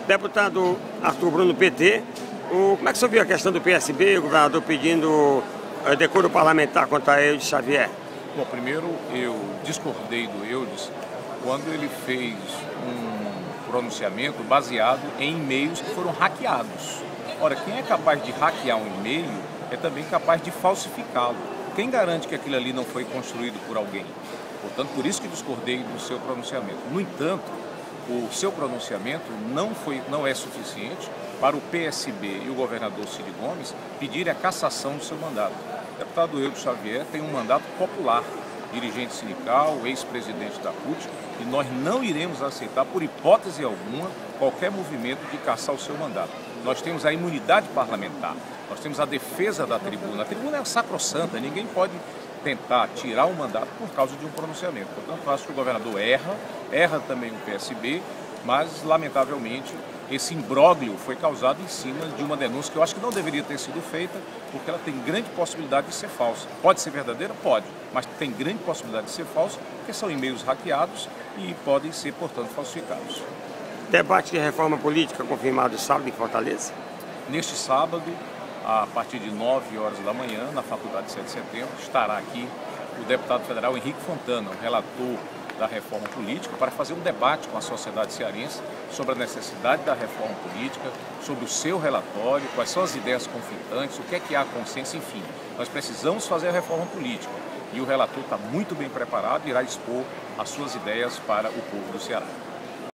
Deputado Arthur Bruno, PT, como é que você viu a questão do PSB, o governador pedindo decoro parlamentar contra Eudes Xavier? Bom, primeiro eu discordei do Eudes quando ele fez um pronunciamento baseado em e-mails que foram hackeados. Ora, quem é capaz de hackear um e-mail é também capaz de falsificá-lo. Quem garante que aquilo ali não foi construído por alguém? Portanto, por isso que discordei do seu pronunciamento. No entanto, o seu pronunciamento não é suficiente para o PSB e o governador Ciro Gomes pedirem a cassação do seu mandato. O deputado Eudes Xavier tem um mandato popular, dirigente sindical, ex-presidente da CUT, e nós não iremos aceitar, por hipótese alguma, qualquer movimento de cassar o seu mandato. Nós temos a imunidade parlamentar, nós temos a defesa da tribuna. A tribuna é sacrossanta, ninguém pode tentar tirar o mandato por causa de um pronunciamento. Portanto, acho que o governador erra também o PSB, mas, lamentavelmente, esse imbróglio foi causado em cima de uma denúncia que eu acho que não deveria ter sido feita, porque ela tem grande possibilidade de ser falsa. Pode ser verdadeira? Pode, mas tem grande possibilidade de ser falsa, porque são e-mails hackeados e podem ser, portanto, falsificados. Debate de reforma política confirmado sábado em Fortaleza? Neste sábado, a partir de 9 horas da manhã, na Faculdade 7 de Setembro, estará aqui o deputado federal Henrique Fontana, o relator da reforma política, para fazer um debate com a sociedade cearense sobre a necessidade da reforma política, sobre o seu relatório, quais são as ideias conflitantes, o que é há consenso, enfim. Nós precisamos fazer a reforma política e o relator está muito bem preparado e irá expor as suas ideias para o povo do Ceará.